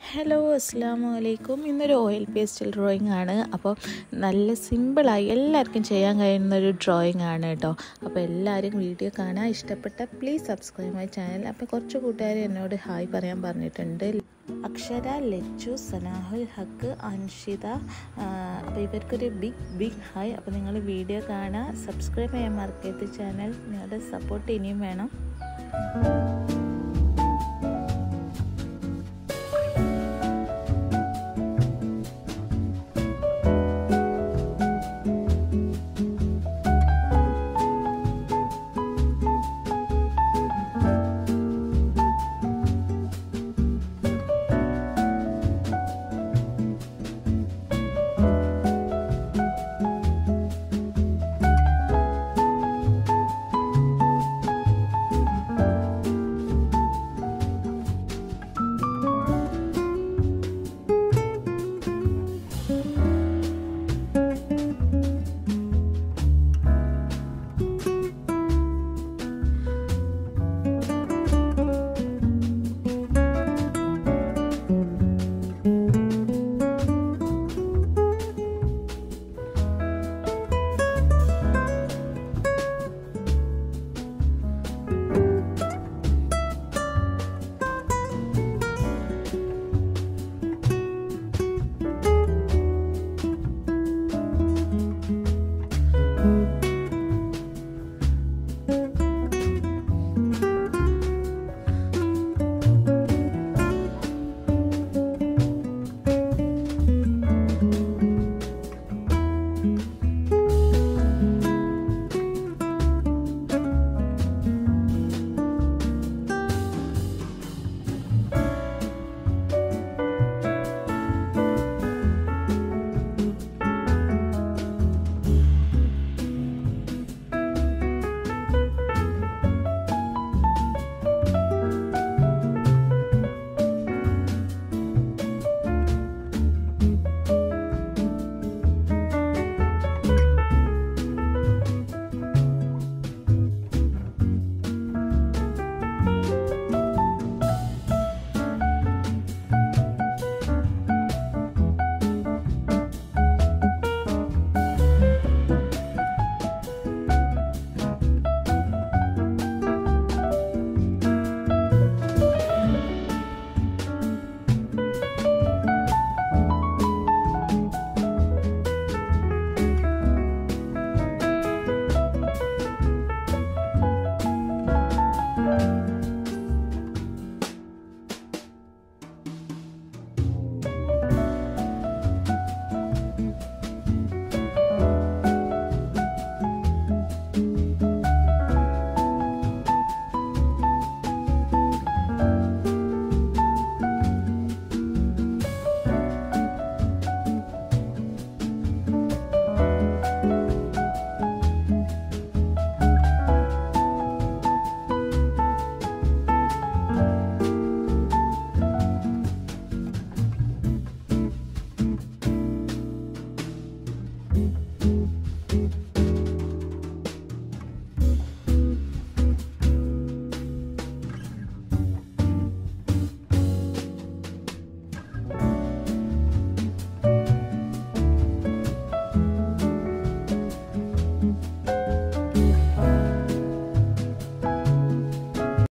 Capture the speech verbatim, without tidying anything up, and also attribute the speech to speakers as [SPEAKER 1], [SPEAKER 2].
[SPEAKER 1] Hello അസ്സാം വലൈക്കും. ഇന്നൊരു ഓയിൽ പേസ്റ്റൽ ഡ്രോയിങ് ആണ്. അപ്പോൾ നല്ല സിമ്പിളായി എല്ലാവർക്കും ചെയ്യാൻ കഴിയുന്നൊരു ഡ്രോയിങ് ആണ് കേട്ടോ. അപ്പോൾ എല്ലാവരും വീഡിയോ കാണാൻ ഇഷ്ടപ്പെട്ട പ്ലീസ് സബ്സ്ക്രൈബ് മൈ ചാനൽ. അപ്പോൾ കുറച്ച് കൂട്ടുകാർ എന്നോട് ഹായ് പറയാൻ പറഞ്ഞിട്ടുണ്ട്. അക്ഷര, ലച്ചു, സനാഹുൽ, ഹക്ക്, അൻഷിത. അപ്പോൾ ഇവർക്കൊരു ബിഗ് ബിഗ് ഹായ്. അപ്പോൾ നിങ്ങൾ വീഡിയോ കാണാൻ സബ്സ്ക്രൈബ് ചെയ്യാൻ മറക്കരുത്. ചാനൽ നിങ്ങളുടെ സപ്പോർട്ട് ഇനിയും വേണം.